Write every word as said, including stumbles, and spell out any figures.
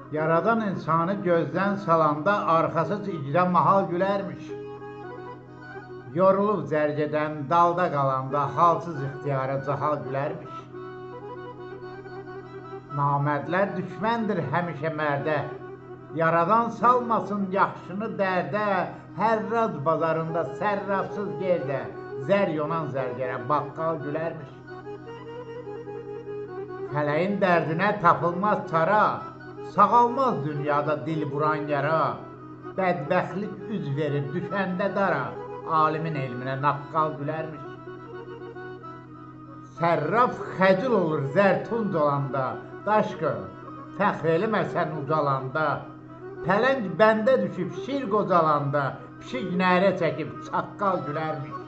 Yaradan insanı gözdən salanda arxasız icra mahal gülərmiş. Yorulub zərgədən dalda qalanda halsız ixtiyara cahal gülərmiş. Namərdlər düşməndir həmişə mərdə, yaradan salmasın yaxşını dərdə, hərraz bazarında sərrafsız yerdə, zər yonan zərgərə baqqal gülərmiş. Fələyin dərdinə tapılmaz çara, sağalmaz dünyada dil buran yara, bədbəxtlik üz verir düşəndə dara, alimin elminə naqqal gülərmiş. Sərraf xəcil olur zərtunc olanda, daşqı, fəxr eləməsən ucalanda, pələng bəndə düşüb şir qocalanda, pişik nərə çəkib çaqqal gülərmiş.